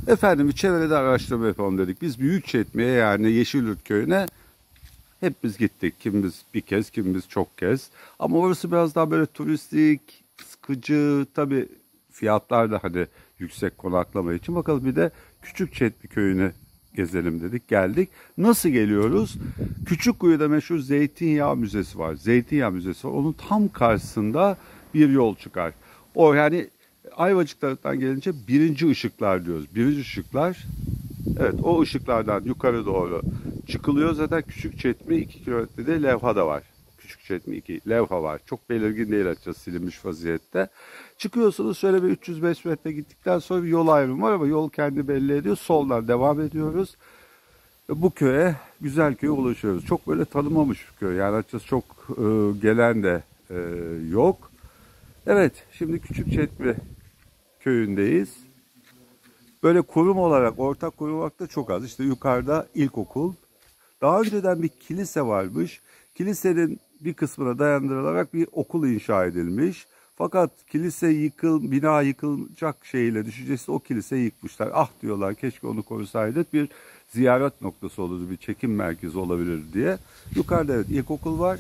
Efendim bir çevrede araştırma yapalım dedik. Biz Büyükçekme'ye yani Yeşilyurt köyüne hepimiz gittik. Kimimiz bir kez, kimimiz çok kez. Ama orası biraz daha böyle turistik, sıkıcı. Tabii fiyatlar da hani yüksek konaklama için. Bakalım bir de Küçükçekme köyünü gezelim dedik. Geldik. Nasıl geliyoruz? Küçükkuyu'da meşhur Zeytinyağı Müzesi var. Zeytinyağı Müzesi var. Onun tam karşısında bir yol çıkar. O yani Ayvacık tarafından gelince birinci ışıklar diyoruz. Birinci ışıklar. Evet, o ışıklardan yukarı doğru çıkılıyor. Zaten Küçükçekme 2 kilometrede levha da var. Küçükçekme 2 levha var. Çok belirgin değil açıkçası, silinmiş vaziyette. Çıkıyorsunuz, şöyle bir 305 metre gittikten sonra bir yol ayrımı var ama yol kendi belli ediyor. Soldan devam ediyoruz. Bu köye, güzel köye ulaşıyoruz. Çok böyle tanımamış bir köy. Yani açıkçası çok gelen de yok. Evet, şimdi Küçükçekme köyündeyiz. Böyle kurum olarak, ortak kurum olarak da çok az. İşte yukarıda ilkokul. Daha önceden bir kilise varmış. Kilisenin bir kısmına dayandırılarak bir okul inşa edilmiş. Fakat kilise bina yıkılacak şeyle düşüncesi o kiliseyi yıkmışlar. Ah diyorlar, keşke onu korusaydık, bir ziyaret noktası olurdu, bir çekim merkezi olabilir diye. Yukarıda evet ilkokul var.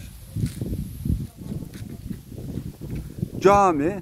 Cami.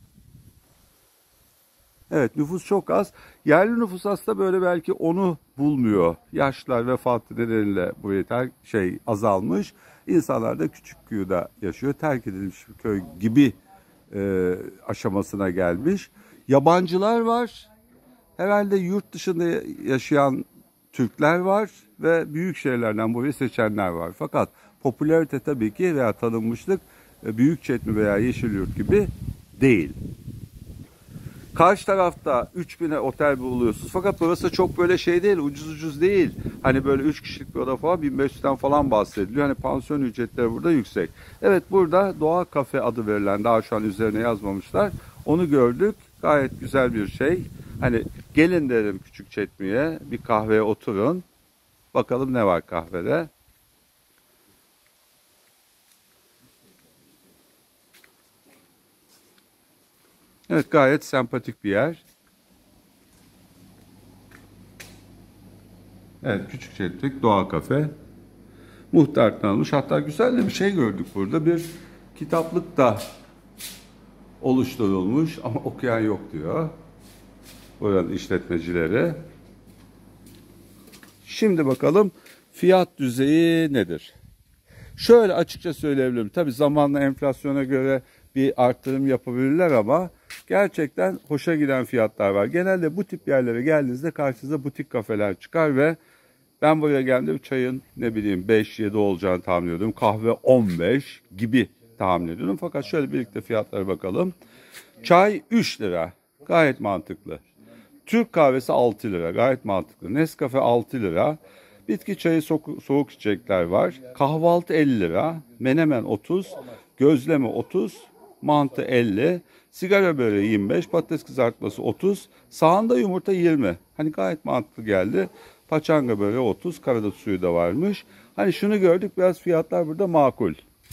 Evet, nüfus çok az. Yerli nüfus aslında böyle belki onu bulmuyor. Yaşlılar vefatı nedeniyle buraya azalmış. İnsanlar da Küçükkuyu'da yaşıyor. Terk edilmiş bir köy gibi aşamasına gelmiş. Yabancılar var. Herhalde yurt dışında yaşayan Türkler var ve büyük şehirlerden burayı seçenler var. Fakat popülarite tabii ki veya tanınmışlık Büyükçekme veya Yeşilyurt gibi değil. Karşı tarafta 3000'e otel buluyorsunuz. Fakat burası çok böyle şey değil, ucuz değil. Hani böyle 3 kişilik bir oda falan 1500'ten falan bahsediliyor. Hani pansiyon ücretleri burada yüksek. Evet, burada Doğa Kafe adı verilen, daha şu an üzerine yazmamışlar. Onu gördük. Gayet güzel bir şey. Hani gelin derim Küçükçekme'ye, bir kahveye oturun. Bakalım ne var kahvede. Evet, gayet sempatik bir yer. Evet, Küçükçekme Doğa Kafe. Muhtar tanınmış. Hatta güzel de bir şey gördük burada. Bir kitaplık da oluşturulmuş ama okuyan yok diyor buranın işletmecileri. Şimdi bakalım fiyat düzeyi nedir? Şöyle açıkça söyleyebilirim. Tabii zamanla enflasyona göre bir artırım yapabilirler ama gerçekten hoşa giden fiyatlar var. Genelde bu tip yerlere geldiğinizde karşınıza butik kafeler çıkar ve ben buraya geldiğimde çayın 5-7 olacağını tahmin ediyordum. Kahve 15 gibi tahmin ediyordum. Fakat şöyle birlikte fiyatlara bakalım. Çay 3 lira. Gayet mantıklı. Türk kahvesi 6 lira. Gayet mantıklı. Nescafe 6 lira. Bitki çayı soğuk içecekler var. Kahvaltı 50 lira. Menemen 30. Gözleme 30. Mantı 50. Sigara böreği 25. Patates kızartması 30. Sahanda yumurta 20. Hani gayet mantıklı geldi. Paçanga böreği 30. Karadut suyu da varmış. Hani şunu gördük, biraz fiyatlar burada makul.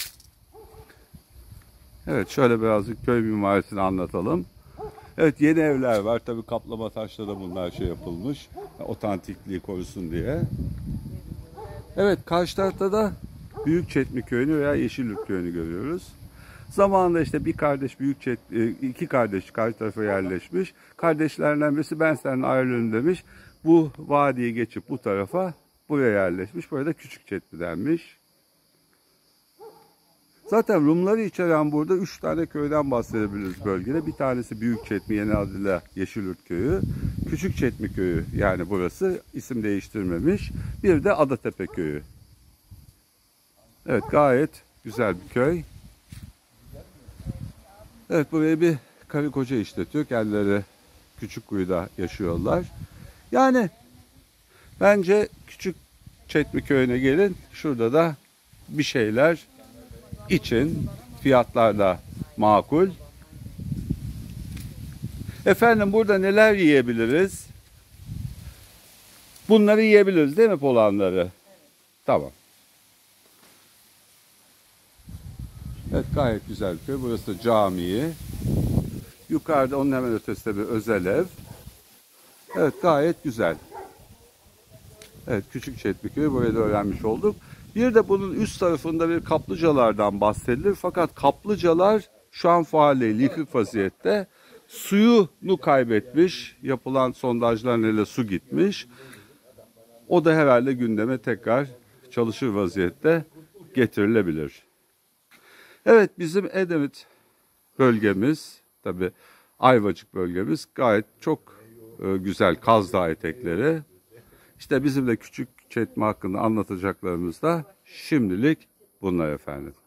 Evet, şöyle birazcık köy mimarisini anlatalım. Evet, yeni evler var. Tabii kaplama taşla da bunlar yapılmış. Otantikliği korusun diye. Evet, karşı tarafta da Büyükçekme köyünü veya Yeşilyurt köyünü görüyoruz. Zamanında işte iki kardeş karşı tarafa yerleşmiş. Kardeşlerinden birisi ben seninle ayrılırım demiş. Bu vadiyi geçip bu tarafa buraya yerleşmiş. Burada Küçükçekme denmiş. Zaten Rumları içeren burada 3 tane köyden bahsedebiliriz bölgede. Bir tanesi Büyükçekme, yeni adıyla Yeşilyurt köyü. Küçükçekme köyü, yani burası isim değiştirmemiş. Bir de Adatepe köyü. Evet, gayet güzel bir köy. Evet, buraya bir karı koca işletiyor. Kendileri Küçükkuyu'da yaşıyorlar. Yani bence Küçükçekme köyüne gelin. Şurada da bir şeyler için, fiyatlar da makul. Efendim, burada neler yiyebiliriz? Bunları yiyebiliriz değil mi, polanları? Tamam. Evet, gayet güzel bir köy. Burası da camii. Yukarıda onun hemen ötesinde bir özel ev. Evet, gayet güzel. Evet, Küçük Çetliköy'ü burayı da öğrenmiş olduk. Bir de bunun üst tarafında bir kaplıcalardan bahsedilir. Fakat kaplıcalar şu an faal değil, yıkık vaziyette. Suyunu kaybetmiş, yapılan sondajlar ile su gitmiş. O da herhalde gündeme tekrar çalışır vaziyette getirilebilir. Evet, bizim Edremit bölgemiz, tabii Ayvacık bölgemiz gayet çok güzel Kaz Dağı etekleri. İşte bizim de Küçük Çetme hakkında anlatacaklarımız da şimdilik bunlar efendim.